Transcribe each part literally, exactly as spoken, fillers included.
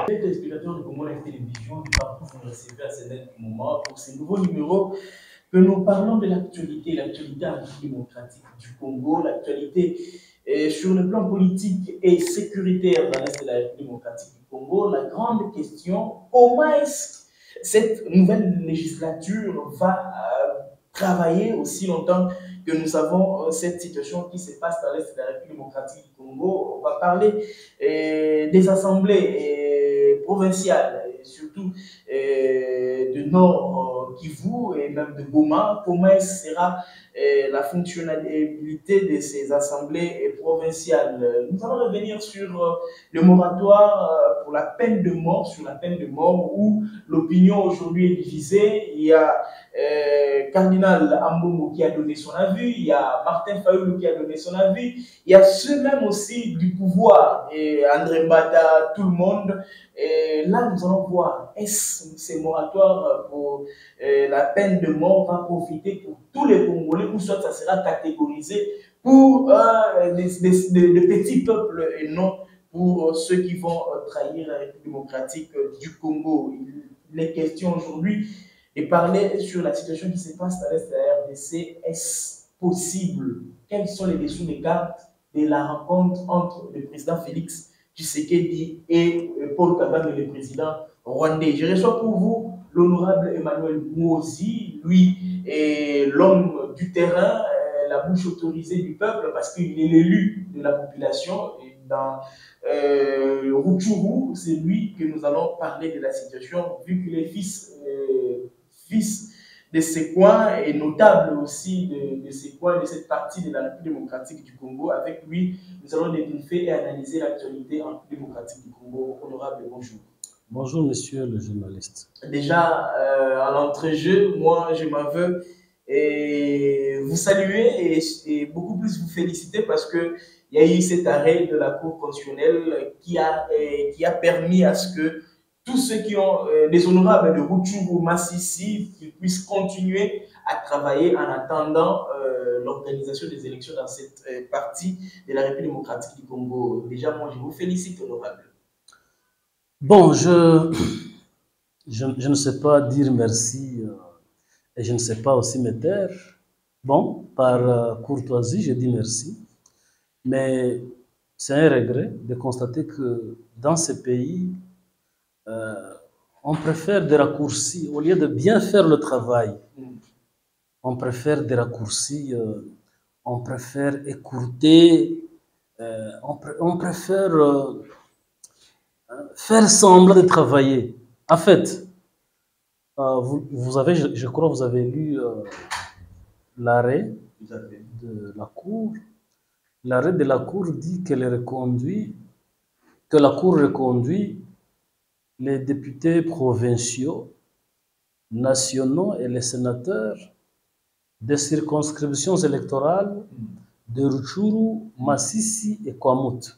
Téléspectateurs de Congo Live Télévision, du partout vous nous recevez à ce moment pour ce nouveau numéro que nous parlons de l'actualité, l'actualité démocratique du Congo, l'actualité eh, sur le plan politique et sécuritaire dans l'Est de la République démocratique du Congo. La grande question, comment est-ce que cette nouvelle législature va euh, travailler aussi longtemps que nous avons euh, cette situation qui se passe dans l'Est de la République démocratique du Congo. On va parler eh, des assemblées eh, provinciales, et surtout eh, de Nord Kivu et même de Goma. Comment sera eh, la fonctionnalité de ces assemblées provinciales? Nous allons revenir sur euh, le moratoire euh, pour la peine de mort, sur la peine de mort, où l'opinion aujourd'hui est divisée. Il y a euh, Cardinal Ambongo qui a donné son avis, il y a Martin Fayoulou qui a donné son avis, il y a ceux-mêmes aussi du pouvoir, et André Mbata, tout le monde. Et là, nous allons voir, est-ce que ces moratoires pour euh, la peine de mort va profiter pour tous les Congolais, ou soit ça sera catégorisé pour euh, des, des, des, des petits peuples et non pour ceux qui vont trahir la République démocratique du Congo. Il est question aujourd'hui et parler sur la situation qui se passe dans l'Est de la R D C. Est-ce possible? Quels sont les dessous des cartes de la rencontre entre le président Félix Tshisekedi et Paul Kagame, le président rwandais? Je reçois pour vous l'honorable Emmanuel Mouzi, lui est l'homme du terrain, la bouche autorisée du peuple, parce qu'il est l'élu de la population. Et dans euh, Rutshuru, c'est lui que nous allons parler de la situation, vu qu'il est fils euh, fils de ces coins et notable aussi de, de ces coins, de cette partie de la République démocratique du Congo. Avec lui, nous allons débriefer et analyser l'actualité en République démocratique du Congo. Honorable, bonjour. Bonjour, monsieur le journaliste. Déjà, euh, à l'entrejeu, moi, je m'en veux et vous saluer et, et beaucoup plus vous féliciter parce que il y a eu cet arrêt de la Cour constitutionnelle qui a, eh, qui a permis à ce que tous ceux qui ont euh, des honorables de Rutshuru, Massissi, qu'ils puissent continuer à travailler en attendant euh, l'organisation des élections dans cette euh, partie de la République démocratique du Congo. Déjà, moi, je vous félicite, honorable. Bon, je, je, je ne sais pas dire merci euh, et je ne sais pas aussi me taire. Bon, par euh, courtoisie, je dis merci. Mais c'est un regret de constater que dans ces pays, euh, on préfère des raccourcis. Au lieu de bien faire le travail, on préfère des raccourcis, euh, on préfère écourter, euh, on, pr on préfère euh, faire semblant de travailler. En fait, euh, vous, vous avez, je, je crois, vous avez lu euh, l'arrêt de la Cour. L'arrêt de la Cour dit qu'elle reconduit, que la Cour reconduit les députés provinciaux, nationaux et les sénateurs des circonscriptions électorales de Rutshuru, Massissi et Kwamut.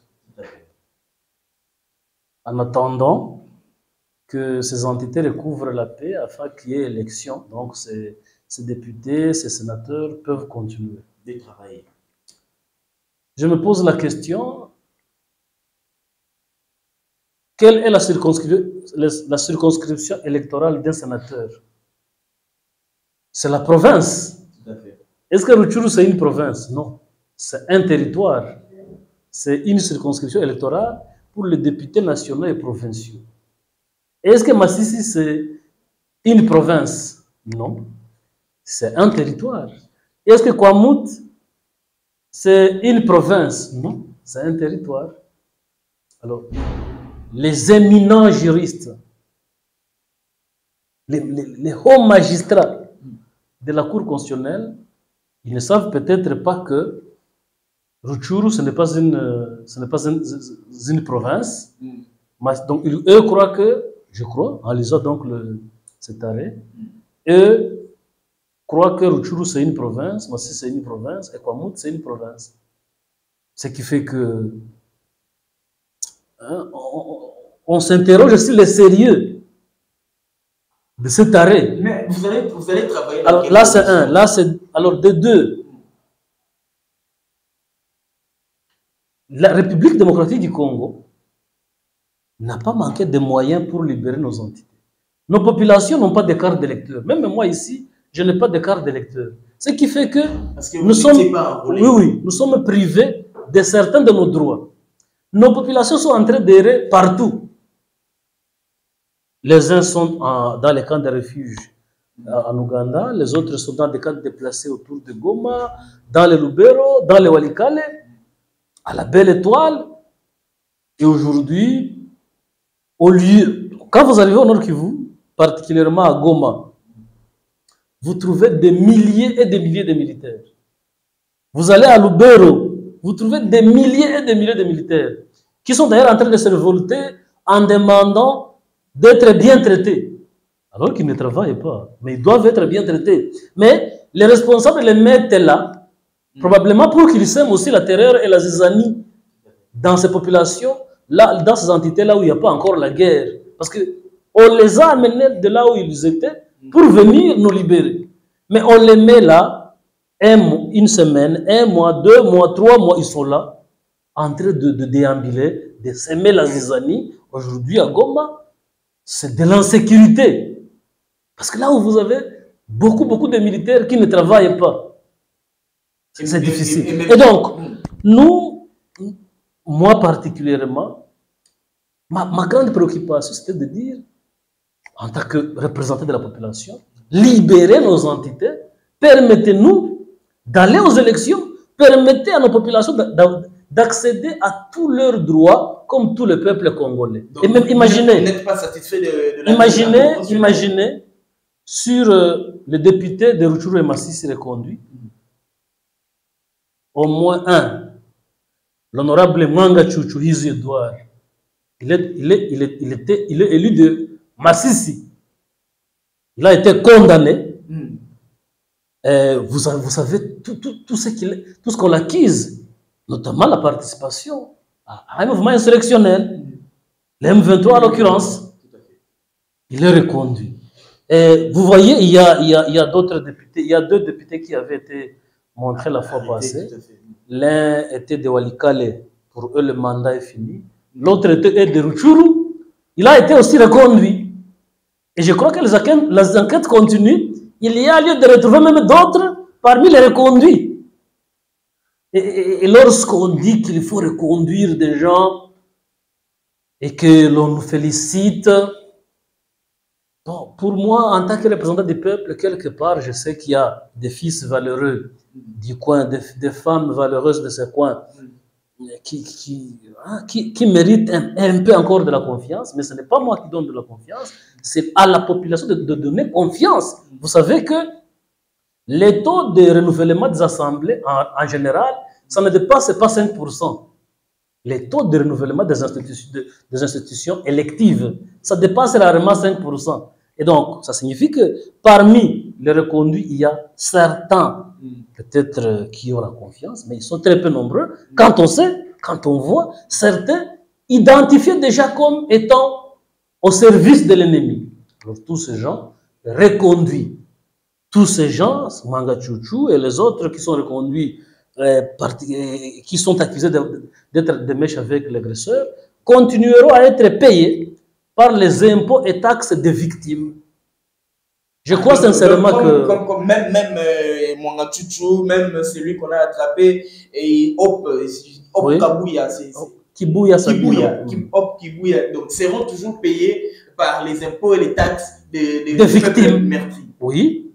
En attendant que ces entités recouvrent la paix afin qu'il y ait élection. Donc ces, ces députés, ces sénateurs peuvent continuer de travailler. Je me pose la question, quelle est la circonscription, la circonscription électorale d'un sénateur? C'est la province. Est-ce que Rutshuru c'est une province? Non. C'est un territoire. C'est une circonscription électorale pour les députés nationaux et provinciaux. Est-ce que Massissi c'est une province? Non. C'est un territoire. Est-ce que Kwamut c'est une province? Non. C'est un territoire. Alors, les éminents juristes, les, les, les hauts magistrats de la Cour constitutionnelle, ils ne savent peut-être pas que Rutshuru, ce n'est pas une, ce n'est pas une, une province. Mm. Donc, eux croient que, je crois, en lisant donc le, cet arrêt, mm. eux croient que Rutshuru, c'est une province, Massi, c'est une province, et Kwamut, c'est une province. Ce qui fait que hein, on, on s'interroge sur le sérieux de cet arrêt. Mais vous allez, vous allez travailler. Alors, là, c'est un. Là, c'est. Alors, de deux. La République démocratique du Congo n'a pas manqué de moyens pour libérer nos entités. Nos populations n'ont pas de carte d'électeur. Même moi ici, je n'ai pas de carte d'électeur. Ce qui fait que, Parce que nous sommes, pas oui, oui, nous sommes privés de certains de nos droits. Nos populations sont en train d'errer partout. Les uns sont en, dans les camps de refuge en Ouganda, les autres sont dans des camps déplacés autour de Goma, dans les Lubero, dans les Walikale, à la Belle Étoile. Et aujourd'hui, au lieu, quand vous arrivez au Nord Kivu, particulièrement à Goma, vous trouvez des milliers et des milliers de militaires. Vous allez à Lubero, vous trouvez des milliers et des milliers de militaires qui sont d'ailleurs en train de se révolter en demandant d'être bien traités. Alors qu'ils ne travaillent pas, mais ils doivent être bien traités. Mais les responsables les mettent là, probablement pour qu'ils sèment aussi la terreur et la zizanie dans ces populations, là, dans ces entités-là où il n'y a pas encore la guerre. Parce qu'on les a amenés de là où ils étaient pour venir nous libérer. Mais on les met là, un, une semaine, un mois, deux mois, trois mois, ils sont là, en train de, de déambuler, de s'aimer la zizanie. Aujourd'hui, à Goma, c'est de l'insécurité. Parce que là où vous avez beaucoup, beaucoup de militaires qui ne travaillent pas, c'est difficile. Et, et, et donc, nous, moi particulièrement, ma, ma grande préoccupation, c'était de dire, en tant que représentant de la population, libérer nos entités, permettez-nous d'aller aux élections, permettez à nos populations d'accéder à tous leurs droits comme tout le peuple congolais. Donc, et même imaginez, vous n'êtes pas satisfait de, de la imaginez, imaginez sur euh, le député de Rutshuru et Masisi reconduit, au moins un, l'honorable Mwanga Chuchuhizu Edouard, il est, il, est, il, est, il, était, il est élu de Masisi. Il a été condamné. Mm. Euh, vous, vous savez tout, tout, tout ce qu'il, tout ce qu'on l'accuse, notamment la participation à un mouvement insurrectionnel, mm. le M vingt-trois en l'occurrence. Il est reconduit. Et vous voyez, il y a, il y a, il y a d'autres députés, il y a deux députés qui avaient été montrés la fois passée. L'un était de Walikale, pour eux le mandat est fini. L'autre était de Rutshuru, il a été aussi reconduit. Et je crois que les enquêtes, les enquêtes continuent, il y a lieu de retrouver même d'autres parmi les reconduits. Et, et, et lorsqu'on dit qu'il faut reconduire des gens et que l'on nous félicite, bon, pour moi, en tant que représentant du peuple, quelque part, je sais qu'il y a des fils valeureux du coin, des, des femmes valeureuses de ce coin qui, qui, hein, qui, qui méritent un, un peu encore de la confiance, mais ce n'est pas moi qui donne de la confiance, c'est à la population de, de donner confiance. Vous savez que les taux de renouvellement des assemblées, en, en général, ça ne dépasse pas cinq pour cent. Les taux de renouvellement des institutions, de, des institutions électives, ça dépasse rarement cinq pour cent. Et donc, ça signifie que parmi les reconduits, il y a certains, peut-être, qui ont la confiance, mais ils sont très peu nombreux. Quand on sait, quand on voit, certains identifiés déjà comme étant au service de l'ennemi. Alors, tous ces gens reconduits, tous ces gens, Mwanga Chuchu et les autres qui sont reconduits, euh, qui sont accusés d'être de mèches avec l'agresseur, continueront à être payés par les impôts et taxes des victimes. Je crois donc, sincèrement donc, que... Comme, comme même même euh, Mwanga Chuchu, même celui qu'on a attrapé, et Hop, Hop oui. Kabouya, c'est... Kibouya, Kibouya, Hop Kibouya, donc seront toujours payés par les impôts et les taxes des, des, des victimes. Meurtris. Oui,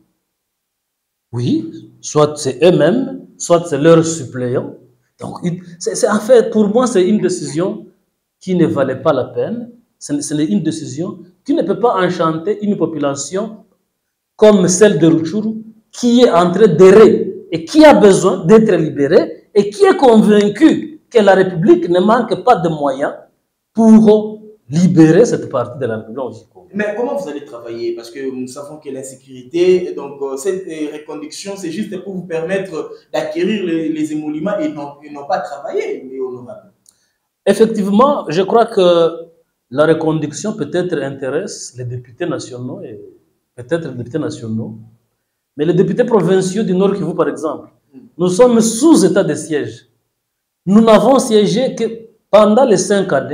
oui, soit c'est eux-mêmes, soit c'est leurs suppléants. Donc, c'est, en fait, pour moi, c'est une décision qui ne valait pas la peine. C'est une décision qui ne peut pas enchanter une population comme celle de Rutshuru, qui est en train d'errer et qui a besoin d'être libérée et qui est convaincue que la République ne manque pas de moyens pour libérer cette partie de la République. Mais comment vous allez travailler? Parce que nous savons que l'insécurité, donc cette reconduction, c'est juste pour vous permettre d'acquérir les, les émoluments et non, et non pas travailler, mais honorable. Effectivement, je crois que la reconduction peut-être intéresse les députés nationaux et peut-être les députés nationaux, mais les députés provinciaux du Nord Kivu, par exemple, nous sommes sous état de siège. Nous n'avons siégé que pendant les cinq années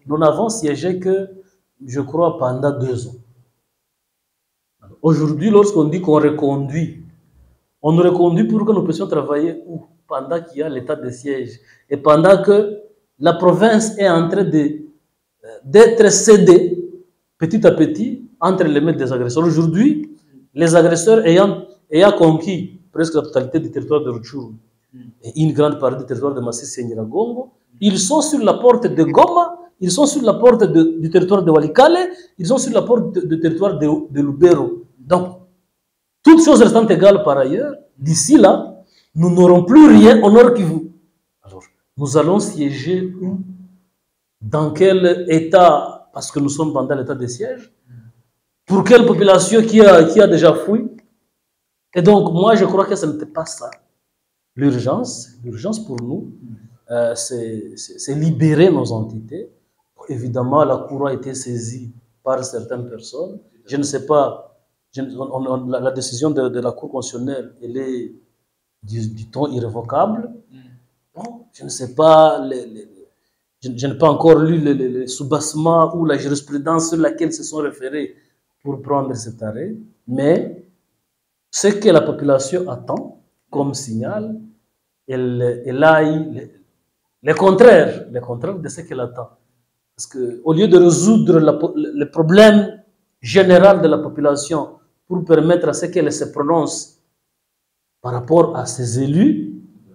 nous n'avons siégé que, je crois, pendant deux ans. Aujourd'hui, lorsqu'on dit qu'on reconduit, on nous reconduit pour que nous puissions travailler où? Pendant qu'il y a l'état de siège et pendant que la province est en train de, d'être cédée petit à petit entre les mains des agresseurs. Aujourd'hui, les agresseurs ayant, ayant conquis presque la totalité du territoire de Rutshuru et une grande partie du territoire de Masisi et Nyiragongo, ils sont sur la porte de Goma, ils sont sur la porte de, du territoire de Walikale, ils sont sur la porte du territoire de, de Lubero. Donc, toutes choses restant égales par ailleurs, d'ici là, nous n'aurons plus rien au Nord Kivu. Alors, nous allons siéger où? Dans quel état? Parce que nous sommes pendant l'état de siège. Pour quelle population qui a, qui a déjà fui? Et donc, moi, je crois que ce n'était pas ça. L'urgence, l'urgence pour nous, euh, c'est libérer nos entités. Évidemment, la Cour a été saisie par certaines personnes. Je ne sais pas, je, on, on, la, la décision de, de la Cour constitutionnelle, elle est du, du ton irrévocable. Bon, je ne sais pas, les, les, je, je n'ai pas encore lu les, les, les soubassements ou la jurisprudence sur laquelle se sont référés pour prendre cet arrêt, mais ce que la population attend comme signal, elle, elle a les, les contraires, les contraires de ce qu'elle attend. Parce qu'au lieu de résoudre la, le problème général de la population pour permettre à ce qu'elle se prononce par rapport à ses élus,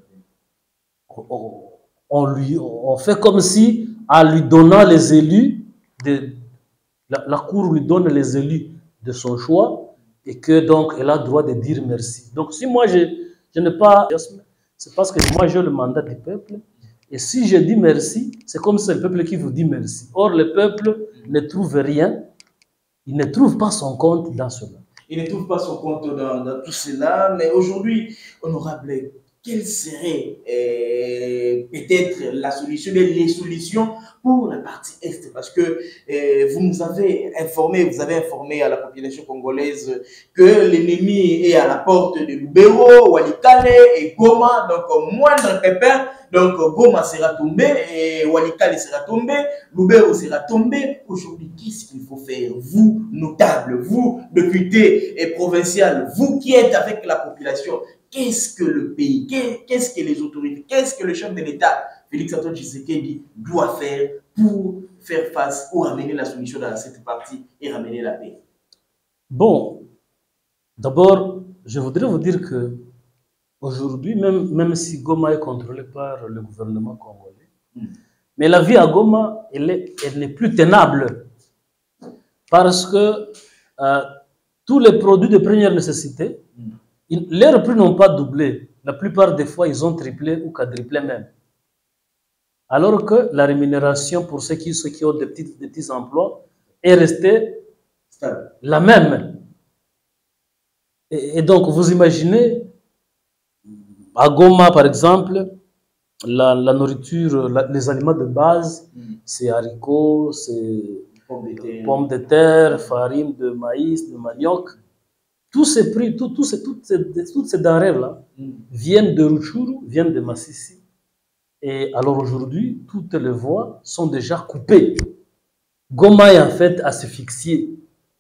on, on, lui, on fait comme si, en lui donnant les élus, de, la, la Cour lui donne les élus de son choix et que donc elle a le droit de dire merci. Donc si moi je, je n'ai pas, c'est parce que moi j'ai le mandat du peuple. Et si je dis merci, c'est comme si c'est le peuple qui vous dit merci. Or, le peuple ne trouve rien, il ne trouve pas son compte dans cela. Il ne trouve pas son compte dans, dans tout cela, mais aujourd'hui, honorable, quelle serait euh, peut-être la solution, les solutions pour la partie Est? Parce que euh, vous nous avez informé, vous avez informé à la population congolaise que l'ennemi est à la porte de Lubero, Walikale et Goma, donc moindre pépin. Donc, Goma sera tombé, et Walikale sera tombé, Lubero sera tombé. Aujourd'hui, qu'est-ce qu'il faut faire? Vous, notables, vous, députés et provincial, vous qui êtes avec la population, qu'est-ce que le pays, qu'est-ce que les autorités, qu'est-ce que le chef de l'État, Félix Antoine Tshisekedi, doit faire pour faire face ou ramener la solution dans cette partie et ramener la paix? Bon, d'abord, je voudrais vous dire que aujourd'hui, même, même si Goma est contrôlé par le gouvernement congolais, mm. mais la vie à Goma, elle est, elle n'est plus tenable. Parce que euh, tous les produits de première nécessité, mm. ils, leurs prix n'ont pas doublé. La plupart des fois, ils ont triplé ou quadruplé même. Alors que la rémunération pour ceux qui, ceux qui ont des petits, des petits emplois est restée stable, la même. Et, et donc, vous imaginez, à Goma, par exemple, la, la nourriture, la, les aliments de base, mm. c'est haricots, c'est pommes de terre, farine de maïs, de manioc. Tous ces prix, tout, tout ces, toutes, ces, toutes ces denrées-là mm. viennent de Rutshuru, viennent de Masisi. Et alors aujourd'hui, toutes les voies sont déjà coupées. Goma est en fait asphyxié.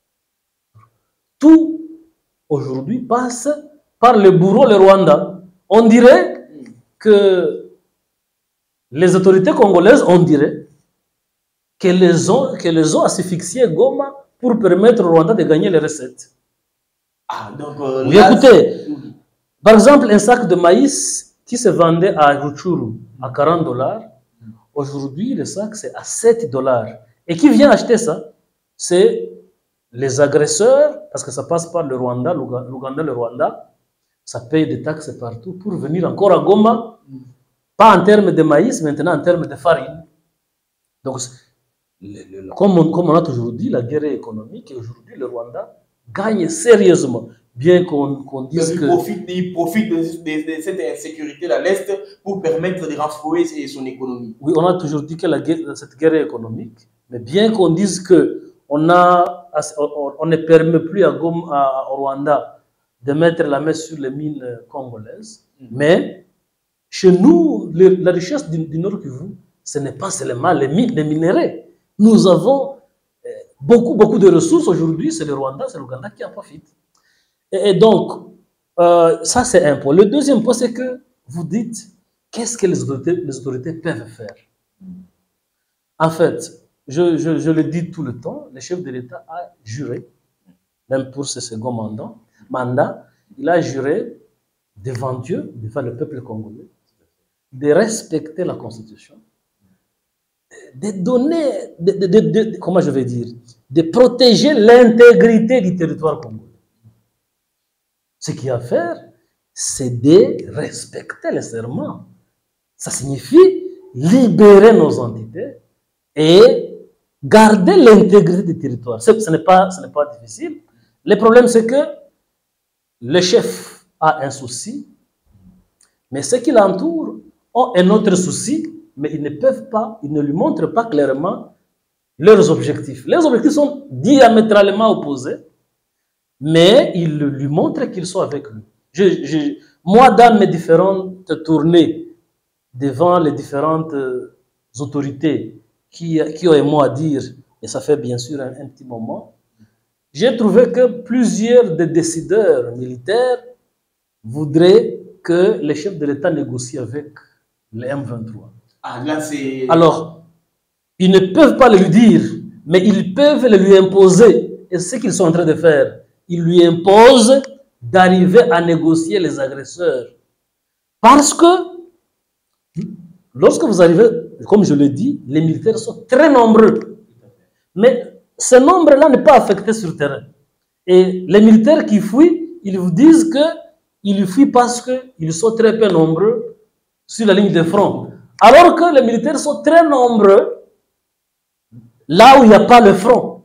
Tout, aujourd'hui, passe par le bourreau, le Rwanda. On dirait que les autorités congolaises, on dirait qu'elles les ont, qu'elles les ont asphyxié Goma pour permettre au Rwanda de gagner les recettes. Ah, donc, euh, oui, là, écoutez, par exemple, un sac de maïs qui se vendait à Rutshuru à quarante dollars, aujourd'hui, le sac, c'est à sept dollars. Et qui vient acheter ça? C'est les agresseurs, parce que ça passe par le Rwanda, l'Ouganda, le Rwanda. Ça paye des taxes partout pour venir encore à Goma, pas en termes de maïs, maintenant en termes de farine. Donc, le, le, comme, on, comme on a toujours dit, la guerre est économique, et aujourd'hui, le Rwanda gagne sérieusement, bien qu'on qu dise il que... Profite, il profite de, de, de cette insécurité à l'Est pour permettre de renflouer son économie. Oui, on a toujours dit que la guerre, cette guerre est économique, mais bien qu'on dise qu'on a, on, on ne permet plus à Goma, à, au Rwanda, de mettre la main sur les mines congolaises. Mm. Mais chez nous, le, la richesse du, du Nord Kivu, ce n'est pas seulement les, mines, les minerais. Nous avons beaucoup, beaucoup de ressources aujourd'hui, c'est le Rwanda, c'est l'Ouganda qui en profite. Et, et donc, euh, ça c'est un point. Le deuxième point, c'est que vous dites, qu'est-ce que les autorités, les autorités peuvent faire? En fait, je, je, je le dis tout le temps, le chef de l'État a juré, même pour ce second mandat, mandat, il a juré devant Dieu, devant le peuple congolais, de respecter la Constitution, de donner, de, de, de, de, comment je vais dire, de protéger l'intégrité du territoire congolais. Ce qu'il y a à faire, c'est de respecter les serments. Ça signifie libérer nos entités et garder l'intégrité du territoire. Ce, ce n'est pas, ce n'est pas difficile. Le problème, c'est que le chef a un souci, mais ceux qui l'entourent ont un autre souci, mais ils ne peuvent pas, ils ne lui montrent pas clairement leurs objectifs. Leurs objectifs sont diamétralement opposés, mais ils lui montrent qu'ils sont avec lui. Je, je, moi, dans mes différentes tournées devant les différentes autorités qui, qui ont un mot à dire, et ça fait bien sûr un, un petit moment, j'ai trouvé que plusieurs des décideurs militaires voudraient que les chefs de l'État négocient avec les M vingt-trois. Ah, là, c'est... Alors, ils ne peuvent pas le lui dire, mais ils peuvent le lui imposer. Et c'est ce qu'ils sont en train de faire. Ils lui imposent d'arriver à négocier les agresseurs. Parce que, lorsque vous arrivez, comme je l'ai dit, les militaires sont très nombreux. Mais ce nombre-là n'est pas affecté sur le terrain. Et les militaires qui fuient, ils vous disent qu'ils fuient parce qu'ils sont très peu nombreux sur la ligne de front. Alors que les militaires sont très nombreux là où il n'y a pas le front.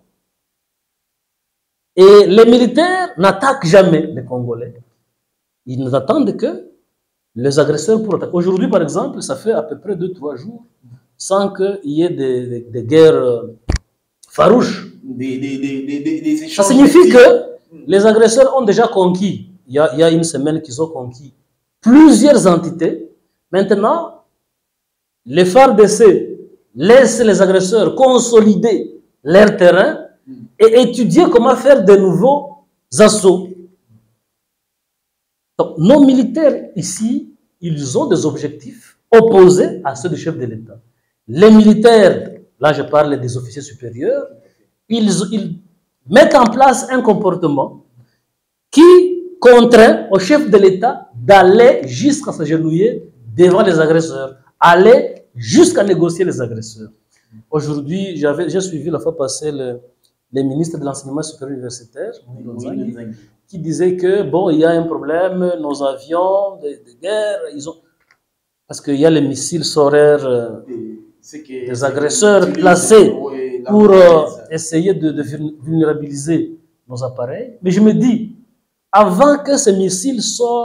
Et les militaires n'attaquent jamais les Congolais. Ils n'attendent que les agresseurs pour attaquer. Aujourd'hui, par exemple, ça fait à peu près deux trois jours sans qu'il y ait des, des, des guerres farouches. Des, des, des, des, des ça signifie que les agresseurs ont déjà conquis, il y a, il y a une semaine qu'ils ont conquis plusieurs entités. Maintenant, les F A R D C laissent les agresseurs consolider leur terrain et étudier comment faire de nouveaux assauts. Donc, nos militaires ici, ils ont des objectifs opposés à ceux du chef de l'État. Les militaires, là je parle des officiers supérieurs, ils, ils mettent en place un comportement qui contraint au chef de l'État d'aller jusqu'à s'agenouiller devant les agresseurs, aller jusqu'à négocier les agresseurs. Aujourd'hui, j'ai suivi la fois passée le, les ministres de l'enseignement supérieur universitaire, oui, qui disaient que bon, il y a un problème, nos avions de, de guerre, ils ont, parce qu'il y a les missiles solaires euh, que, des agresseurs placés pour euh, essayer de, de vulnérabiliser nos appareils. Mais je me dis, avant que ces missiles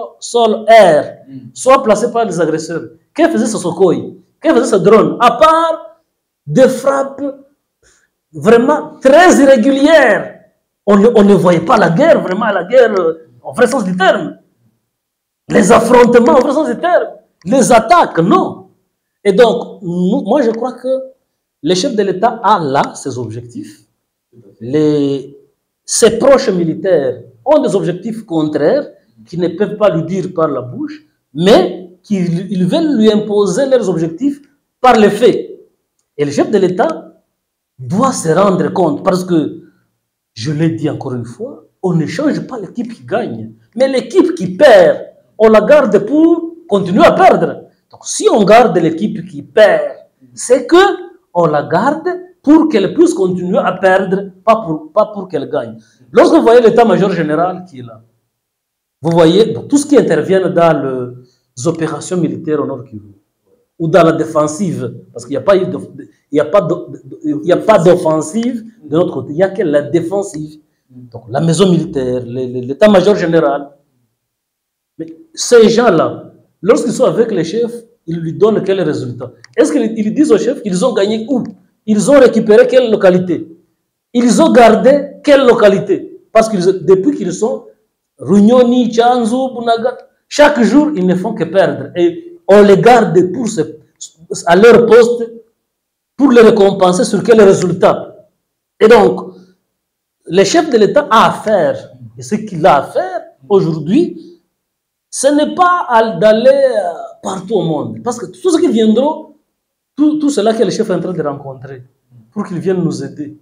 sol-air mm. soient placés par les agresseurs, que faisait ce Sukhoi? Que faisait ce drone? À part des frappes vraiment très irrégulières. On ne, on ne voyait pas la guerre, vraiment la guerre en vrai sens du terme. Les affrontements en vrai sens du terme. Les attaques, non. Et donc, nous, moi je crois que le chef de l'État a là ses objectifs. Les, ses proches militaires ont des objectifs contraires qu'ils ne peuvent pas lui dire par la bouche, mais qu'ils veulent lui imposer leurs objectifs par les faits. Et le chef de l'État doit se rendre compte, parce que, je l'ai dit encore une fois, on ne change pas l'équipe qui gagne, mais l'équipe qui perd, on la garde pour continuer à perdre. Donc si on garde l'équipe qui perd, c'est que on la garde pour qu'elle puisse continuer à perdre, pas pour, pas pour qu'elle gagne. Lorsque vous voyez l'état-major général qui est là, vous voyez donc, tout ce qui intervient dans le, les opérations militaires au Nord Kivu, ou dans la défensive, parce qu'il n'y a pas, il y a pas, il y a pas d'offensive de notre côté, il n'y a que la défensive. Donc la maison militaire, l'état-major général. Mais ces gens-là, lorsqu'ils sont avec les chefs, ils lui donnent quel résultat? Est-ce qu'ils disent aux chefs qu'ils ont gagné où? Ils ont récupéré quelle localité? Ils ont gardé quelle localité? Parce que depuis qu'ils sont Runyoni, Tchanzu, Bunaga, chaque jour, ils ne font que perdre. Et on les garde pour se, à leur poste pour les récompenser sur quel résultat? Et donc, le chef de l'État a à faire, et ce qu'il a à faire aujourd'hui, ce n'est pas d'aller partout au monde. Parce que tout ce qui viendra, tout, tout cela que le chef est en train de rencontrer, pour qu'il vienne nous aider.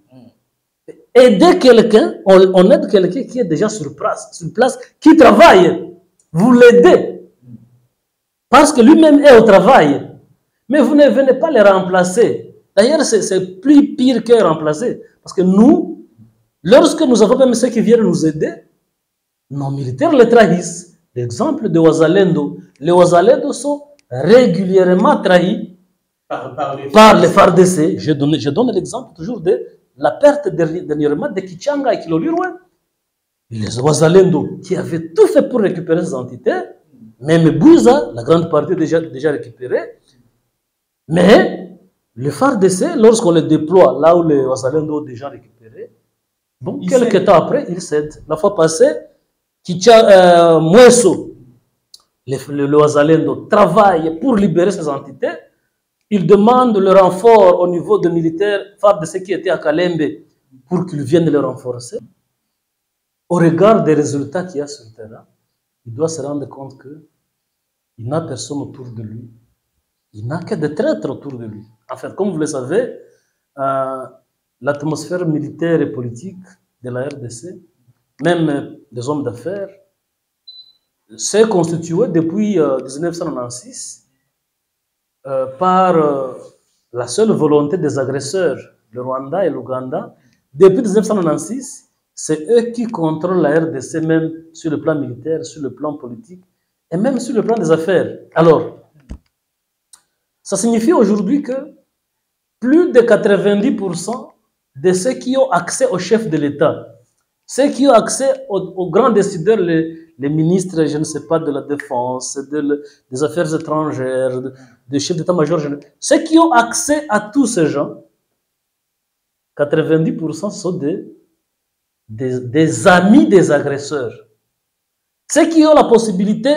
Aider quelqu'un, on, on aide quelqu'un qui est déjà sur place, sur place, qui travaille. Vous l'aidez. Parce que lui-même est au travail. Mais vous ne venez pas le remplacer. D'ailleurs, c'est plus pire que remplacer. Parce que nous, lorsque nous avons même ceux qui viennent nous aider, nos militaires les trahissent. L'exemple de Ouazalendo. Les Ouazalendo sont régulièrement trahis par, par les, par les F A R D C. Je donne, je donne l'exemple toujours de la perte dernièrement de Kichanga et Kilolirwe. Les Ouazalendo qui avaient tout fait pour récupérer ces entités, même Bouza, la grande partie déjà, déjà récupérée. Mais le F A R D C, lorsqu'on les déploie là où les Ouazalendo ont déjà récupéré, bon, quelques temps après, ils cèdent. La fois passée, Kicha, euh, Mouesso, le, le, le Ouazalendo, travaille pour libérer ces entités. Ils demandent le renfort au niveau des militaires F A R D C qui étaient à Kalembe pour qu'ils viennent le renforcer. Au regard des résultats qu'il y a sur le terrain, il doit se rendre compte qu'il n'a personne autour de lui. Il n'a que des traîtres autour de lui. En fait, comme vous le savez, euh, l'atmosphère militaire et politique de la R D C, même des hommes d'affaires, s'est constituée depuis euh, mille neuf cent quatre-vingt-seize euh, par euh, la seule volonté des agresseurs, le Rwanda et l'Ouganda. Depuis mille neuf cent quatre-vingt-seize, c'est eux qui contrôlent la R D C, même sur le plan militaire, sur le plan politique, et même sur le plan des affaires. Alors, ça signifie aujourd'hui que plus de quatre-vingt-dix pour cent de ceux qui ont accès au chef de l'État, ceux qui ont accès aux, aux grands décideurs, les, les ministres, je ne sais pas, de la défense, de, des affaires étrangères, de, de chefs d'état-major, ceux qui ont accès à tous ces gens, quatre-vingt-dix pour cent sont des, des, des amis des agresseurs. Ceux qui ont la possibilité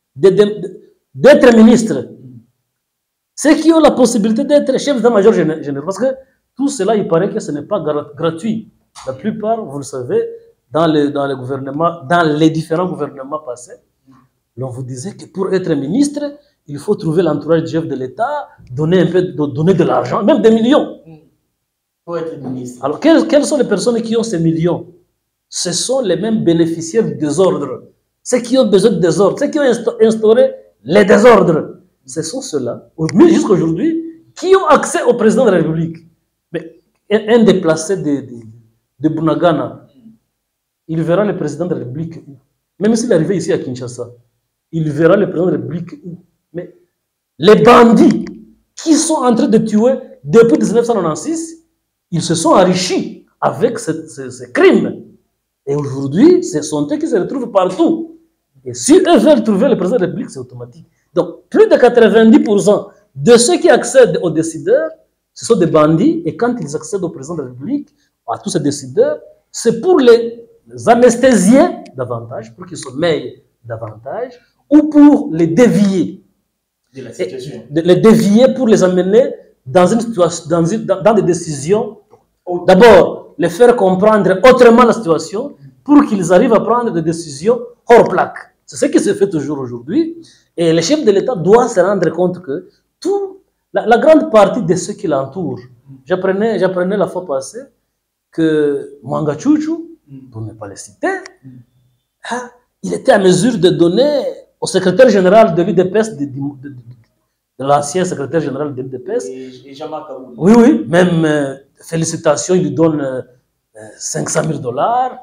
d'être ministres, ceux qui ont la possibilité d'être chef d'état-major général, parce que tout cela, il paraît que ce n'est pas gratuit. La plupart, vous le savez, dans les, dans les gouvernements, dans les différents gouvernements passés, l'on vous disait que pour être ministre, il faut trouver l'entourage du chef de l'État, donner un peu, donner de l'argent, même des millions. Pour être ministre. Alors, quelles, quelles sont les personnes qui ont ces millions? Ce sont les mêmes bénéficiaires du désordre. Ceux qui ont besoin de désordre, ceux qui ont instauré les désordres. Ce sont ceux-là, jusqu'à aujourd'hui, qui ont accès au président de la République. Mais un déplacé de, de, de Bunagana, il verra le président de la République où? Même s'il est arrivé ici à Kinshasa, il verra le président de la République où? Mais les bandits qui sont en train de tuer depuis mille neuf cent quatre-vingt-seize, ils se sont enrichis avec ces, ces, ces crimes. Et aujourd'hui, ce sont eux qui se retrouvent partout. Et si eux veulent trouver le président de la République, c'est automatique. Donc, plus de quatre-vingt-dix pour cent de ceux qui accèdent aux décideurs, ce sont des bandits. Et quand ils accèdent au président de la République, à tous ces décideurs, c'est pour les anesthésier davantage, pour qu'ils sommeillent davantage, ou pour les dévier. De la situation. Et les dévier pour les amener dans, une situation, dans, une, dans, dans des décisions. D'abord, les faire comprendre autrement la situation pour qu'ils arrivent à prendre des décisions hors plaque. C'est ce qui se fait toujours aujourd'hui. Et le chef de l'État doit se rendre compte que tout, la, la grande partie de ceux qui l'entourent, j'apprenais, j'apprenais la fois passée que Mwanga Chouchou, pour ne pas le citer, hein, il était à mesure de donner au secrétaire général de l'U D P S, de, de, de, de l'ancien secrétaire général de l'U D P S, et, et Jean-Marc Kaboul. Oui, oui, même euh, félicitations, il lui donne euh, cinq cent mille dollars.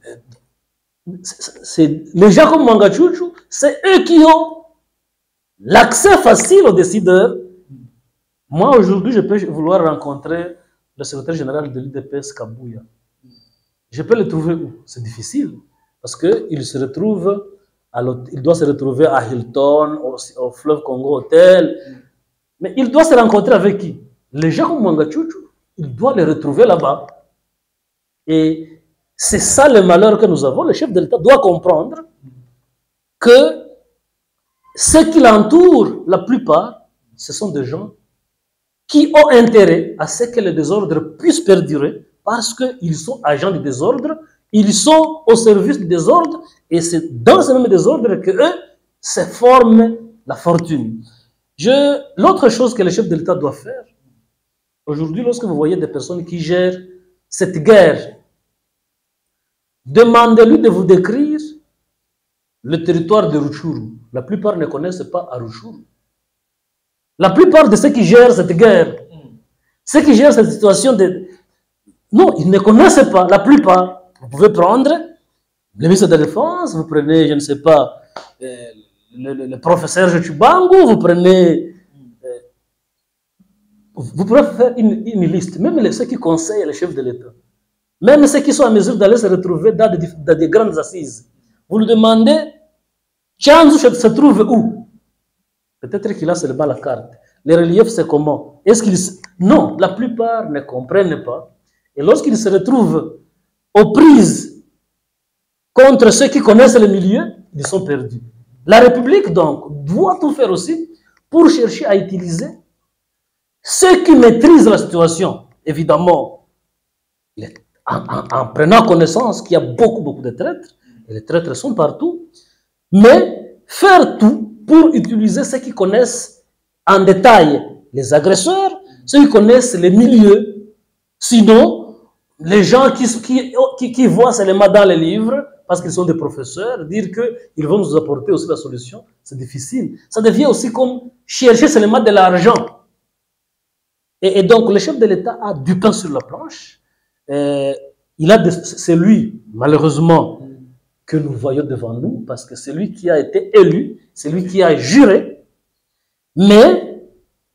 C'est, les gens comme Mwanga Chouchou, c'est eux qui ont l'accès facile aux décideurs. Moi, aujourd'hui, je peux vouloir rencontrer le secrétaire général de l'U D P S, Kabouya. Je peux le trouver où? C'est difficile, parce qu'il se retrouve, à il doit se retrouver à Hilton, au, au Fleuve Congo Hotel, mais il doit se rencontrer avec qui? Les gens comme Mwanga Chouchou, il doit les retrouver là-bas. Et c'est ça le malheur que nous avons. Le chef de l'État doit comprendre que ceux qui l'entourent, la plupart, ce sont des gens qui ont intérêt à ce que le désordre puisse perdurer parce qu'ils sont agents du désordre, ils sont au service du désordre et c'est dans ce même désordre que eux se forment la fortune. L'autre chose que le chef de l'État doit faire, aujourd'hui, lorsque vous voyez des personnes qui gèrent cette guerre, demandez-lui de vous décrire le territoire de Rutshuru. La plupart ne connaissent pas Rutshuru. La plupart de ceux qui gèrent cette guerre, ceux qui gèrent cette situation, de... non, ils ne connaissent pas, la plupart. Vous pouvez prendre le ministre de la Défense, vous prenez, je ne sais pas, euh, le, le, le professeur Jetubango, vous prenez... Euh, vous pouvez faire une, une liste, même les, ceux qui conseillent les chefs de l'État, même ceux qui sont en mesure d'aller se retrouver dans des, dans des grandes assises. Vous lui demandez, Tchanzou se trouve où? Peut-être qu'il a seulement la carte. Les reliefs, c'est comment? Est-ce qu'ils... Non, la plupart ne comprennent pas. Et lorsqu'ils se retrouvent aux prises contre ceux qui connaissent le milieu, ils sont perdus. La République, donc, doit tout faire aussi pour chercher à utiliser ceux qui maîtrisent la situation. Évidemment, en, en, en prenant connaissance qu'il y a beaucoup, beaucoup de traîtres, et les traîtres sont partout, mais faire tout pour utiliser ceux qui connaissent en détail les agresseurs, ceux qui connaissent les milieux. Sinon, les gens qui, qui, qui, qui voient seulement dans les livres, parce qu'ils sont des professeurs, dire qu'ils vont nous apporter aussi la solution, c'est difficile. Ça devient aussi comme chercher seulement de l'argent. Et, et donc, le chef de l'État a du pain sur la planche. Euh, il a c'est lui, malheureusement, que nous voyons devant nous, parce que c'est lui qui a été élu, c'est lui qui a juré, mais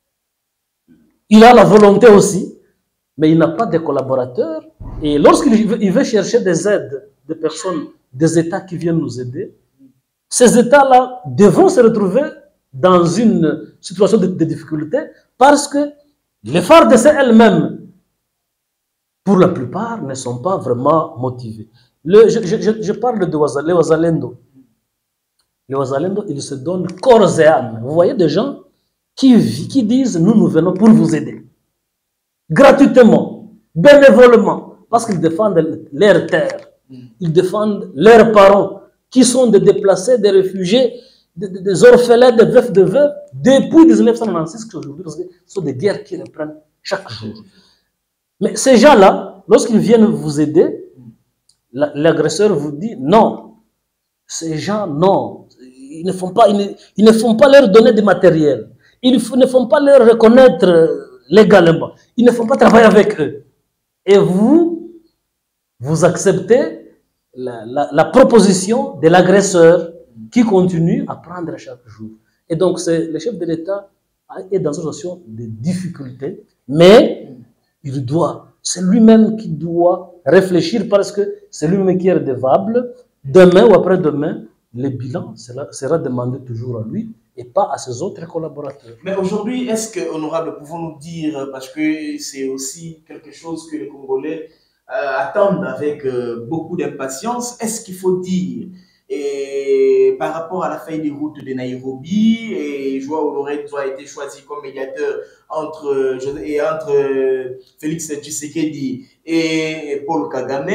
il a la volonté aussi, mais il n'a pas de collaborateurs. Et lorsqu'il veut, il veut chercher des aides, des personnes, des États qui viennent nous aider, ces États-là devront se retrouver dans une situation de, de difficulté parce que les F A R D C elles-mêmes, pour la plupart, ne sont pas vraiment motivés. Le, je, je, je parle de Wazalendo. Les Wazalendo, les Wazalendo, ils se donnent corps et âme. Vous voyez des gens qui, qui disent, nous, nous venons pour vous aider. Gratuitement, bénévolement, parce qu'ils défendent leur terre. Ils défendent leurs parents, qui sont des déplacés, des réfugiés, des, des orphelins, des veufs, de veuves, depuis mille neuf cent quatre-vingt-six jusqu'aujourd'hui, parce que ce sont des guerres qui reprennent chaque jour. Mais ces gens-là, lorsqu'ils viennent vous aider, l'agresseur vous dit non, ces gens, non, ils ne font pas, ils ne, ils ne font pas leur donner du matériel, ils ne font pas leur reconnaître légalement, ils ne font pas travailler avec eux. Et vous, vous acceptez la, la, la proposition de l'agresseur qui continue à prendre chaque jour. Et donc, le chef de l'État est dans une situation de difficulté, mais il doit, c'est lui-même qui doit réfléchir parce que c'est lui-même qui est redevable. Demain ou après-demain, le bilan sera, sera demandé toujours à lui et pas à ses autres collaborateurs. Mais aujourd'hui, est-ce que, honorable, pouvons-nous dire, parce que c'est aussi quelque chose que les Congolais euh, attendent avec euh, beaucoup d'impatience, est-ce qu'il faut dire, et par rapport à la feuille de route de Nairobi, et Joao Lorenzo a été choisi comme médiateur entre, et entre Félix Tshisekedi et Paul Kagame,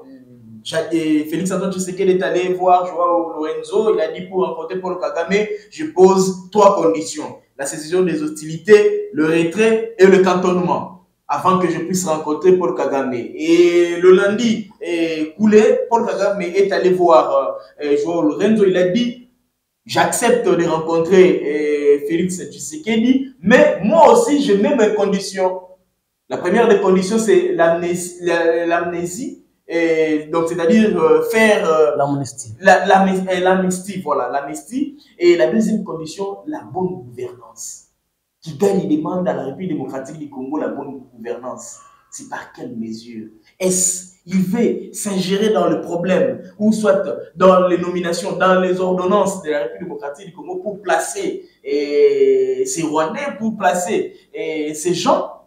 et Félix Antoine Tshisekedi est allé voir Joao Lorenzo, il a dit pour rencontrer Paul Kagame, je pose trois conditions. La cessation des hostilités, le retrait et le cantonnement, avant que je puisse rencontrer Paul Kagame. Et le lundi coulé, Paul Kagame est allé voir euh, Joao Lorenzo, il a dit, j'accepte de rencontrer euh, Félix Tshisekedi, mais moi aussi je mets mes conditions. La première des conditions, c'est l'amnésie. Et donc, c'est-à-dire euh, faire euh, l'amnistie. L'amnistie, voilà, l'amnistie. Et la deuxième condition, la bonne gouvernance. Qui gagne, il demande à la République démocratique du Congo la bonne gouvernance. C'est par quelle mesure? Est-ce qu'il veut s'ingérer dans le problème, ou soit dans les nominations, dans les ordonnances de la République démocratique du Congo pour placer et, ces Rwandais, pour placer et, ces gens?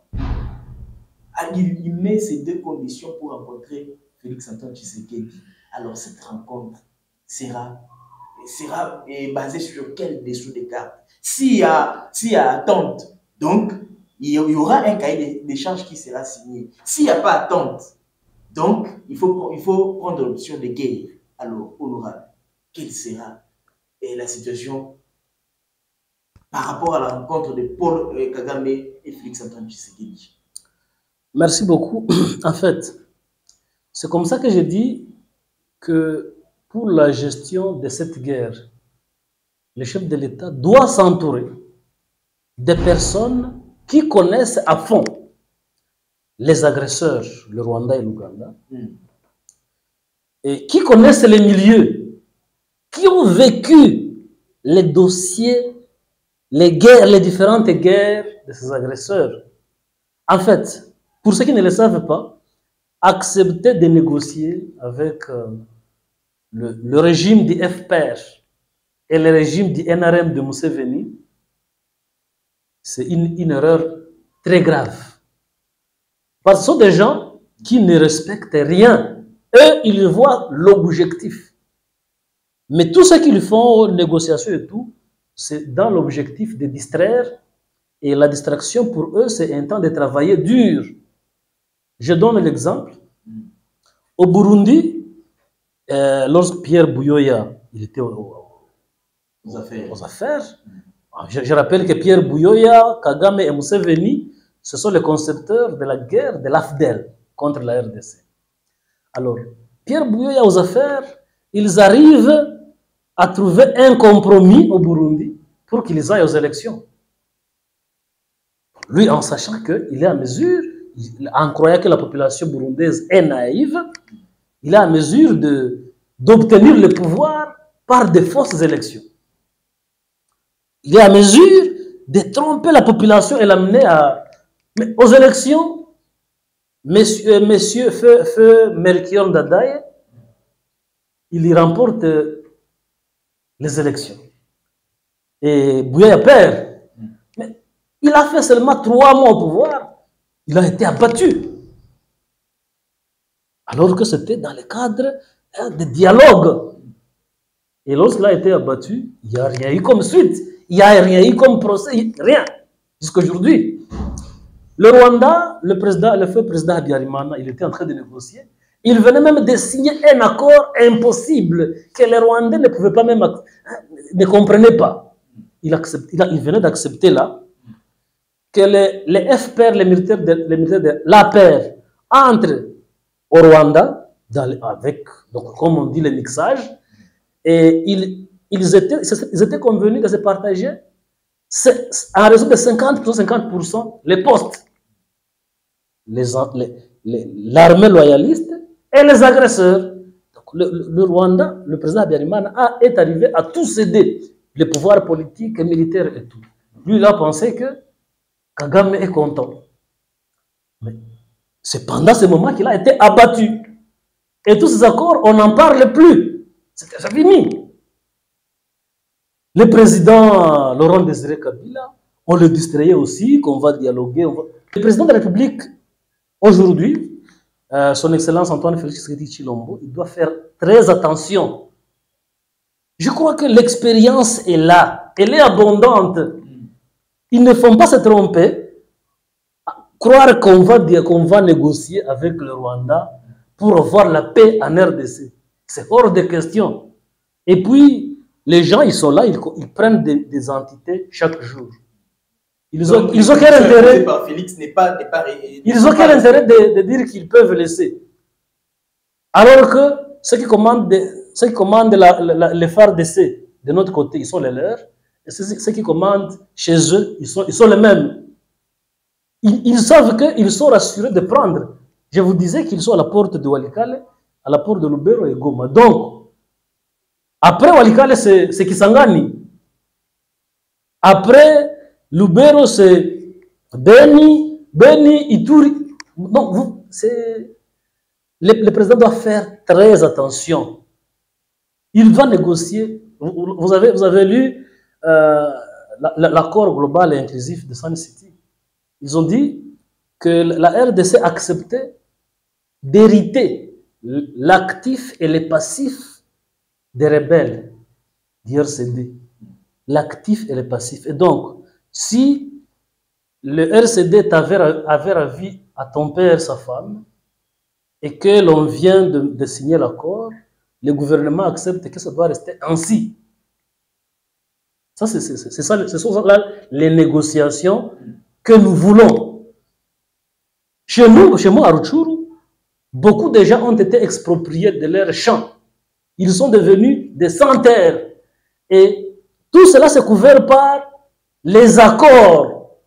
Il, il met ces deux conditions pour rencontrer Félix Antoine Tshisekedi. Alors cette rencontre sera, sera basée sur quel dessous des cartes? S'il y a, s'il y a attente, donc il y aura un cahier des charges qui sera signé. S'il n'y a pas attente, donc il faut, il faut prendre l'option de guerre. Alors, honorable, quelle sera la situation par rapport à la rencontre de Paul Kagame et Félix Antoine Tshisekedi? Merci beaucoup. En fait, c'est comme ça que j'ai dit que pour la gestion de cette guerre, le chef de l'État doit s'entourer des personnes qui connaissent à fond les agresseurs, le Rwanda et l'Ouganda, mm. et qui connaissent les milieux, qui ont vécu les dossiers, les guerres, les différentes guerres de ces agresseurs. En fait, pour ceux qui ne le savent pas, accepter de négocier avec euh, le, le régime du F P R et le régime du N R M de Museveni, c'est une, une erreur très grave. Parce que ce sont des gens qui ne respectent rien. Eux, ils voient l'objectif. Mais tout ce qu'ils font, négociations et tout, c'est dans l'objectif de distraire. Et la distraction, pour eux, c'est un temps de travailler dur. Je donne l'exemple. Au Burundi, euh, lorsque Pierre Buyoya il était au, au, aux affaires, aux affaires je, je rappelle que Pierre Buyoya, Kagame et Museveni, ce sont les concepteurs de la guerre de l'A F D E L contre la R D C. Alors, Pierre Buyoya aux affaires, ils arrivent à trouver un compromis au Burundi pour qu'ils aillent aux élections. Lui, en sachant qu'il est à mesure, en croyant que la population burundaise est naïve, il est à mesure d'obtenir le pouvoir par de fausses élections. Il est à mesure de tromper la population et l'amener à... Mais aux élections, monsieur, monsieur Feu, Feu Melchior Ndadaye, il y remporte les élections. Et Buyoya perd. Mais il a fait seulement trois mois au pouvoir. Il a été abattu. Alors que c'était dans le cadre hein, de dialogue. Et lorsqu'il a été abattu, il n'y a rien eu comme suite. Il n'y a rien eu comme procès. Rien. Jusqu'à aujourd'hui. Le Rwanda, le, président, le feu président Habyarimana, il était en train de négocier. Il venait même de signer un accord impossible que les Rwandais ne pouvaient pas même, ne comprenaient pas. Il, accepte, il, a, il venait d'accepter là que les, les F P R, les militaires de, les militaires de l'A P R, entrent au Rwanda, dans les, avec, donc, comme on dit, le mixage, et ils, ils, étaient, ils étaient convenus de se partager en raison de cinquante pour cent, cinquante pour cent les postes. L'armée les, les, loyaliste et les agresseurs. Donc, le, le, le Rwanda, le président Habyarimana est arrivé à tout céder, les pouvoirs politiques et militaires et tout. Lui, il a pensé que Kagame est content. Mais c'est pendant ce moment qu'il a été abattu. Et tous ces accords, on n'en parle plus. C'est déjà fini. Le président Laurent Désiré Kabila, on le distrayait aussi, qu'on va dialoguer. On va... Le président de la République, aujourd'hui, euh, son Excellence Antoine Félix Tshisekedi Tshilombo, il doit faire très attention. Je crois que l'expérience est là. Elle est abondante. Ils ne font pas se tromper. Croire qu'on va, qu'on va négocier avec le Rwanda pour avoir la paix en R D C. C'est hors de question. Et puis, les gens, ils sont là, ils, ils prennent des, des entités chaque jour. Ils ont, ils ont quel intérêt par Félix n'est pas, n'est pas, Ils ont quel intérêt de, de dire qu'ils peuvent laisser. Alors que ceux qui commandent, de, ceux qui commandent la, la, les F A R D C de notre côté, ils sont les leurs. Et ceux, ceux qui commandent chez eux, ils sont, ils sont les mêmes. Ils, ils savent qu'ils sont rassurés de prendre. Je vous disais qu'ils sont à la porte de Walikale, à la porte de Lubero et Goma. Donc, après Walikale, c'est Kisangani. Après Lubero, c'est Beni, Beni, Ituri. Donc, le, le président doit faire très attention. Il va négocier. Vous, vous, avez, vous avez lu euh, l'accord global et inclusif de Sun City. Ils ont dit que la R D C acceptait d'hériter l'actif et le passif des rebelles du R C D. L'actif et le passif. Et donc, si le R C D avait, avait ravi à ton père, sa femme, et que l'on vient de, de signer l'accord, le gouvernement accepte que ça doit rester ainsi. Ça, c'est ça, ce sont là les négociations que nous voulons. Chez nous, chez moi à Rutshuru, beaucoup de gens ont été expropriés de leurs champs. Ils sont devenus des sans-terre. Et tout cela s'est couvert par les accords.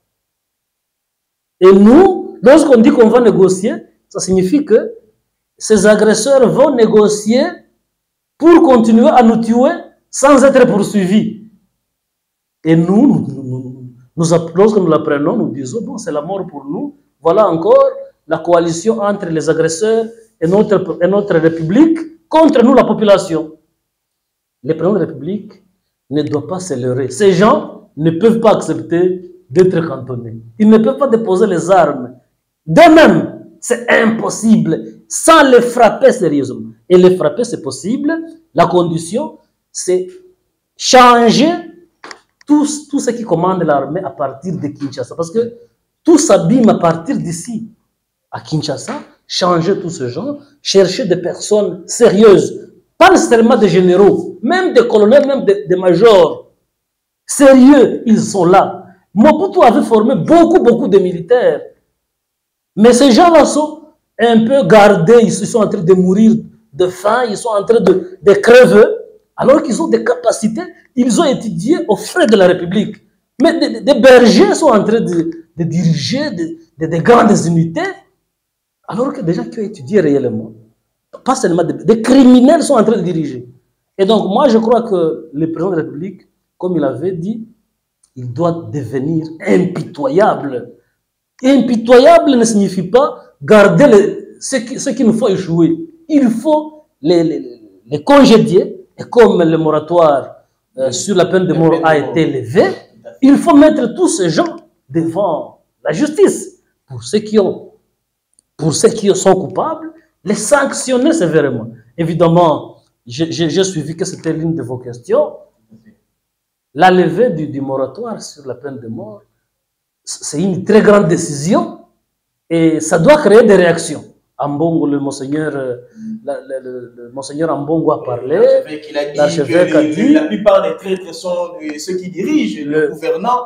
Et nous, lorsqu'on dit qu'on va négocier, ça signifie que ces agresseurs vont négocier pour continuer à nous tuer sans être poursuivis. Et nous, nous, nous, nous lorsque nous l'apprenons, nous disons, bon, c'est la mort pour nous. Voilà encore la coalition entre les agresseurs et notre, et notre République contre nous, la population. Le président de la République ne doit pas se leurrer. Ces gens ne peuvent pas accepter d'être cantonnés. Ils ne peuvent pas déposer les armes. D'eux-mêmes, c'est impossible, sans les frapper sérieusement. Et les frapper, c'est possible. La condition, c'est changer tout, tout ce qui commande l'armée à partir de Kinshasa. Parce que tout s'abîme à partir d'ici. À Kinshasa, changer tout ce genre, chercher des personnes sérieuses, pas nécessairement des généraux, même des colonels, même des, des majors. Sérieux, ils sont là. Mobutu avait formé beaucoup, beaucoup de militaires. Mais ces gens-là sont un peu gardés, ils sont en train de mourir de faim, ils sont en train de, de crever, alors qu'ils ont des capacités, ils ont étudié aux frais de la République. Mais des, des bergers sont en train de, de diriger des de, de grandes unités, alors que des gens qui ont étudié réellement, pas seulement des, des criminels sont en train de diriger. Et donc, moi, je crois que le président de la République, comme il avait dit, il doit devenir impitoyable. Impitoyable ne signifie pas garder les, ce, qui, ce qui nous faut échouer. Il faut les, les, les congédier, et comme le moratoire euh, sur la peine de mort a été levé, il faut mettre tous ces gens devant la justice. Pour ceux qui ont, pour ceux qui sont coupables, les sanctionner sévèrement. Évidemment, j'ai suivi que c'était l'une de vos questions. La levée du, du moratoire sur la peine de mort, c'est une très grande décision et ça doit créer des réactions. Ambongo, le monseigneur, la, le, le, le monseigneur Ambongo a parlé. L'archevêque a dit que les, la plupart des traîtres sont ceux qui dirigent, le, le gouvernant.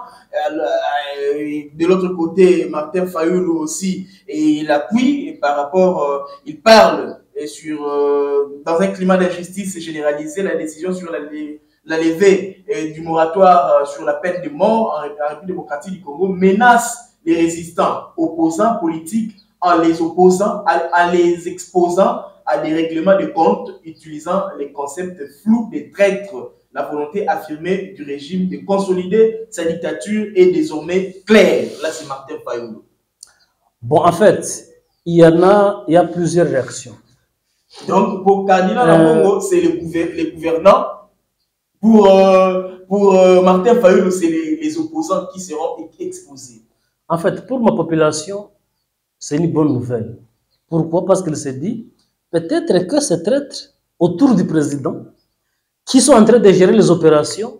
De l'autre côté, Martin Fayoulou aussi, et il appuie par rapport, euh, il parle sur, euh, dans un climat d'injustice généralisé, la décision sur la, la levée euh, du moratoire sur la peine de mort en République démocratique du Congo menace les résistants, opposants politiques, en les opposant, en les exposant à des règlements de compte utilisant les concepts flous des traîtres. La volonté affirmée du régime de consolider sa dictature est désormais claire. Là, c'est Martin Fayoulou. Bon, en fait, il y en a, il y a plusieurs réactions. Donc, pour Cardinal Ambongo, euh... c'est le gouver les gouvernants. Pour, euh, pour euh, Martin Fayoulou, c'est les, les opposants qui seront exposés. En fait, pour ma population, c'est une bonne nouvelle. Pourquoi? Parce qu'elle s'est dit, peut-être que ces traîtres autour du président, qui sont en train de gérer les opérations,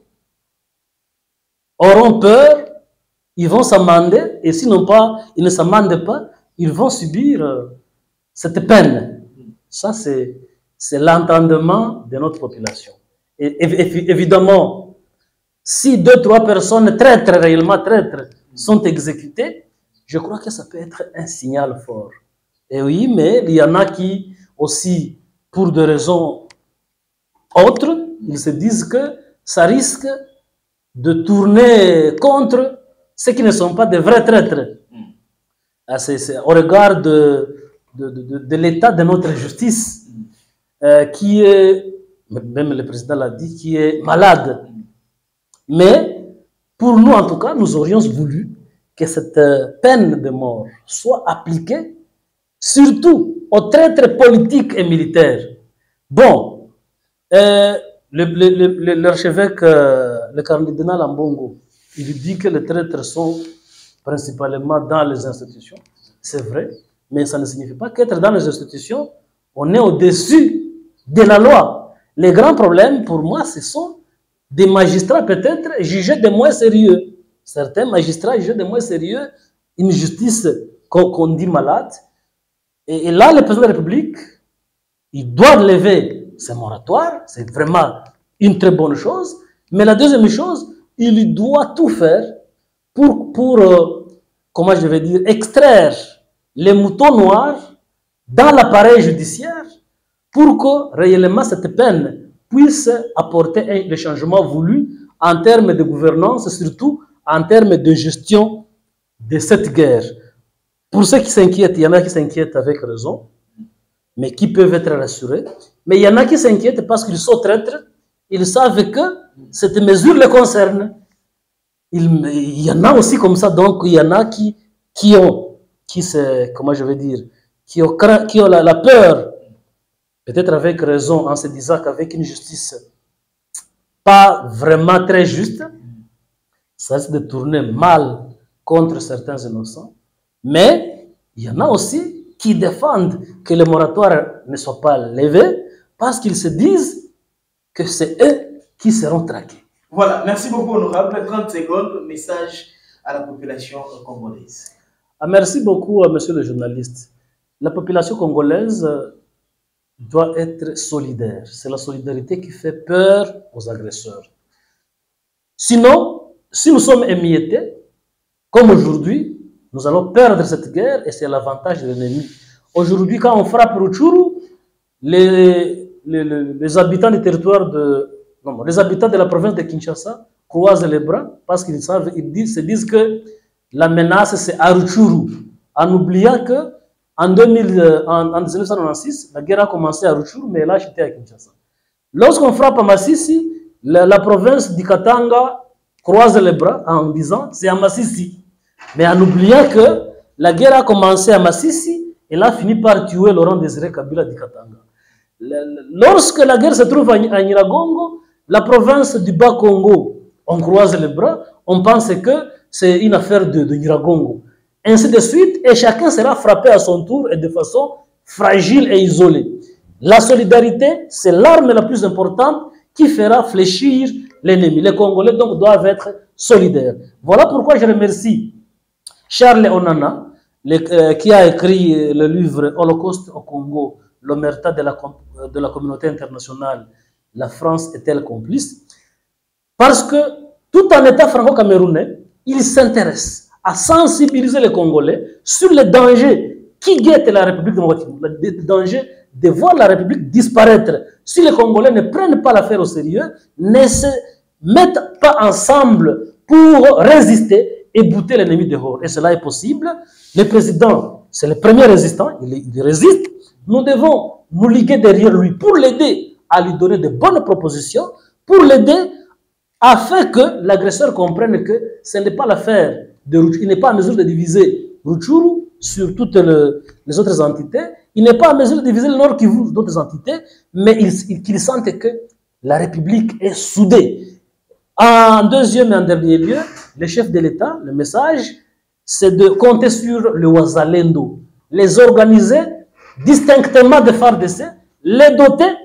auront peur, ils vont s'amender, et s'ils pas, ils ne s'amendent pas, ils vont subir euh, cette peine. Ça, c'est l'entendement de notre population. Et, et, évidemment, si deux, trois personnes traîtres, réellement traîtres, sont exécutées, je crois que ça peut être un signal fort. Et oui, mais il y en a qui aussi, pour des raisons autres, ils se disent que ça risque de tourner contre ceux qui ne sont pas de vrais traîtres. Mm. C'est au regard de, de, de, de l'état de notre justice, euh, qui est, même le président l'a dit, qui est malade. Mais pour nous, en tout cas, nous aurions voulu que cette peine de mort soit appliquée surtout aux traîtres politiques et militaires. Bon, euh, l'archevêque, euh, le cardinal Ambongo, il dit que les traîtres sont principalement dans les institutions. C'est vrai, mais ça ne signifie pas qu'être dans les institutions, on est au-dessus de la loi. Les grands problèmes, pour moi, ce sont des magistrats peut-être jugés de moins sérieux. certains magistrats jugent de moins sérieux une justice qu'on qu'on dit malade. Et, et là, le président de la République, il doit lever ces moratoires, c'est vraiment une très bonne chose. Mais la deuxième chose, il doit tout faire pour, pour euh, comment je vais dire, extraire les moutons noirs dans l'appareil judiciaire pour que réellement cette peine puisse apporter un, le changement voulu en termes de gouvernance, surtout en termes de gestion de cette guerre. Pour ceux qui s'inquiètent, il y en a qui s'inquiètent avec raison, mais qui peuvent être rassurés. Mais il y en a qui s'inquiètent parce qu'ils sont traîtres, ils savent que cette mesure les concerne. Il, il y en a aussi comme ça, donc il y en a qui, qui ont, qui se, comment je vais dire, qui ont, qui ont la, la peur, peut-être avec raison, en se disant qu'avec une justice pas vraiment très juste, ça risque de tourner mal contre certains innocents. Mais il y en a aussi qui défendent que le moratoire ne soit pas levé parce qu'ils se disent que c'est eux qui seront traqués. Voilà, merci beaucoup, honorable. trente secondes, message à la population congolaise. Ah, merci beaucoup, monsieur le journaliste. La population congolaise doit être solidaire. C'est la solidarité qui fait peur aux agresseurs. Sinon, si nous sommes émiettés, comme aujourd'hui, nous allons perdre cette guerre et c'est l'avantage de l'ennemi. Aujourd'hui, quand on frappe Rutshuru, les, les, les, les habitants du territoire de... Non, les habitants de la province de Kinshasa croisent les bras parce qu'ils savent, ils disent, se disent que la menace c'est à Rutshuru, en oubliant que en, deux mille, en, en mille neuf cent quatre-vingt-six, la guerre a commencé à Rutshuru, mais elle a acheté à Kinshasa. Lorsqu'on frappe à Massissi, la, la province du Katanga croise les bras en disant c'est à Massissi, mais en oubliant que la guerre a commencé à Massissi, elle a fini par tuer Laurent Désiré Kabila du Katanga. Lorsque la guerre se trouve à Nyiragongo, la province du Bas-Congo, on croise les bras, on pense que c'est une affaire de, de Nyiragongo. Ainsi de suite, et chacun sera frappé à son tour et de façon fragile et isolée. La solidarité, c'est l'arme la plus importante qui fera fléchir l'ennemi. Les Congolais donc doivent être solidaires. Voilà pourquoi je remercie Charles Onana, le, euh, qui a écrit le livre Holocauste au Congo, l'omerta de la, de la communauté internationale. La France est-elle complice? Parce que tout en état franco-camerounais, il s'intéresse à sensibiliser les Congolais sur les dangers qui guettent la République démocratique, le danger de voir la République disparaître. Si les Congolais ne prennent pas l'affaire au sérieux, ne se mettent pas ensemble pour résister et bouter l'ennemi dehors. Et cela est possible. Le président, c'est le premier résistant, il, il résiste. Nous devons nous liguer derrière lui pour l'aider à lui donner de bonnes propositions, pour l'aider afin que l'agresseur comprenne que ce n'est pas l'affaire de Rutshuru, il n'est pas en mesure de diviser Rutshuru sur toutes le, les autres entités, il n'est pas en mesure de diviser le Nord Kivu sur d'autres entités, mais il, qu'il sente que la République est soudée. En deuxième et en dernier lieu, le chef de l'État, le message, c'est de compter sur le Wazalendo, les organiser distinctement de F A R D C, les doter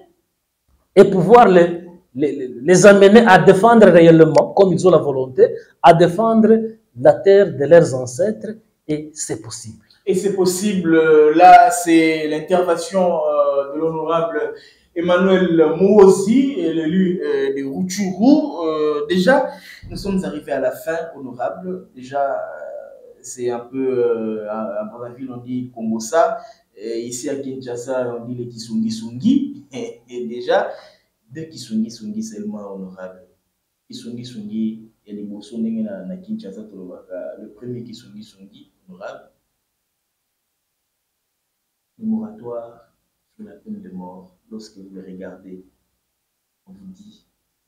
et pouvoir les, les, les amener à défendre réellement, comme ils ont la volonté, à défendre la terre de leurs ancêtres, et c'est possible. Et c'est possible, là, c'est l'intervention euh, de l'honorable Emmanuel Mouozi, l'élu euh, de Rutshuru. Euh, déjà, nous sommes arrivés à la fin, honorable. Déjà, euh, c'est un peu, euh, à Brazzaville, on dit Kongosa. Et ici à Kinshasa, on dit les Kisungi Sungi. Et, et déjà, deux Kisungi Sungi seulement, honorable. Kisungi Sungi, et les Bosso na Kinshasa, le premier Kisungi Sungi, honorable. Le moratoire sur la peine de mort, lorsque vous le regardez, on vous dit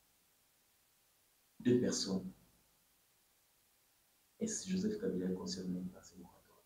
deux personnes. Est-ce Joseph Kabila est concerné par ce moratoire?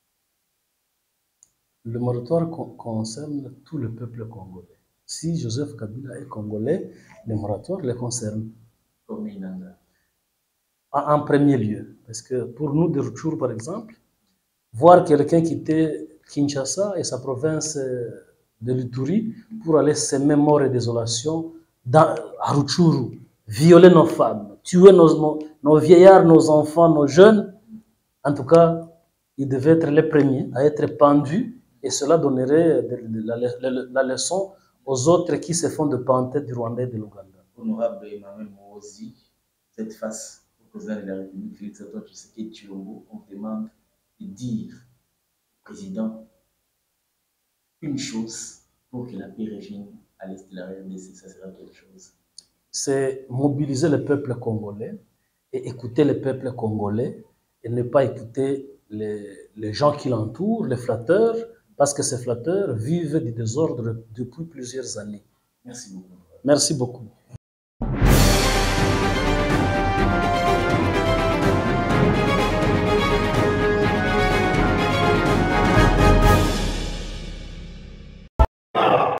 Le moratoire concerne tout le peuple congolais. Si Joseph Kabila est congolais, le moratoire le concerne. Comme Inanga. En premier lieu, parce que pour nous de Rutshuru, par exemple, voir quelqu'un quitter Kinshasa et sa province de l'Ituri pour aller semer mort et désolation dans, à Rutshuru, violer nos femmes, tuer nos, nos, nos vieillards, nos enfants, nos jeunes, en tout cas, ils devaient être les premiers à être pendus et cela donnerait de, de, de, la, la, la leçon aux autres qui se font de panter du Rwanda et de l'Ouganda. Honorable Emmanuel Mourozi, vous êtes face au président de la République, Félix Antoine Tshisekedi Tshilombo. On vous demande de dire au président une chose pour que la paix revienne à l'est de la R D C. Ça sera quelque chose. C'est mobiliser le peuple congolais et écouter le peuple congolais et ne pas écouter les, les gens qui l'entourent, les flatteurs, parce que ces flatteurs vivent du désordre depuis plusieurs années. Merci beaucoup. Merci beaucoup.